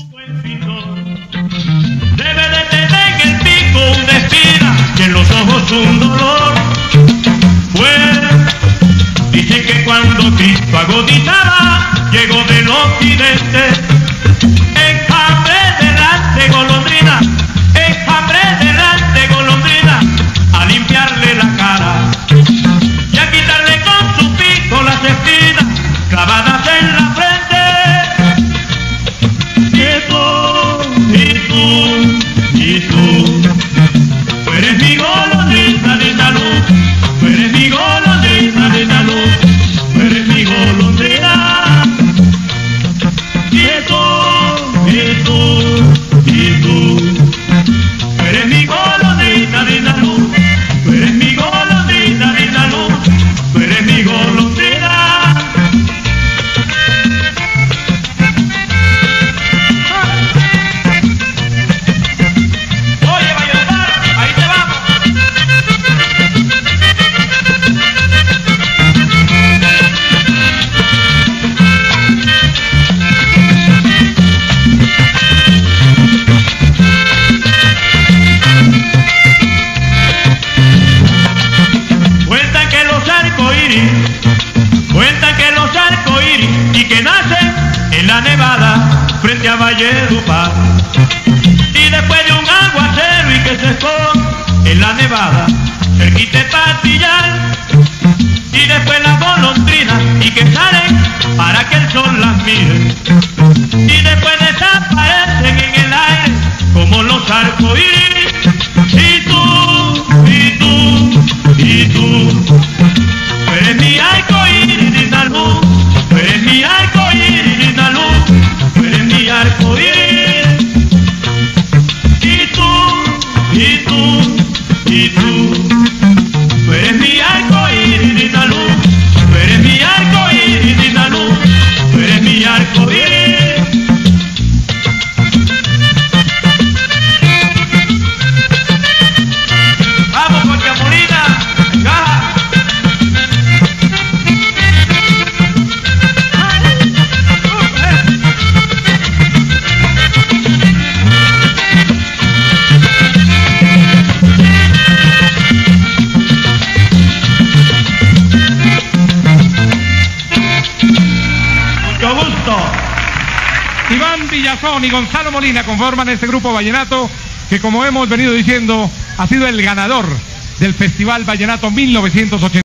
buen pintor debe de tener en el pico una espina y en los ojos un dolor. Pues dice que cuando Cristo agonizaba llegó del occidente en hambre delante golondrina, en hambre delante golondrina, a limpiarle la cara y a quitarle con su pico las espinas clavadas en la frente. Y tú eres mi golondrina de salud, tú eres mi golondrina de salud, tú eres mi golondrina. Y tú eres mi golondrina de salud, tú eres mi golondrina de salud, tú eres mi golondrina. Cuentan que los arcoíris y que nacen en la nevada frente a Valledupar, y después de un aguacero y que se esconde en la nevada cerquita de Patillar, y después las golondrinas y que salen para que el sol las mire, y después desaparecen en el aire como los arcoíris. Y tú eres mi arcoíris de salud, tú eres mi arcoíris de salud, tú eres mi arcoíris. Tú eres mi arcoíris de salud, tú eres mi arcoíris de salud, tú eres mi arcoíris. Vamos, Concha Molina, encaja. Iván Villazón y Gonzalo Molina conforman este grupo vallenato que, como hemos venido diciendo, ha sido el ganador del Festival Vallenato 1980.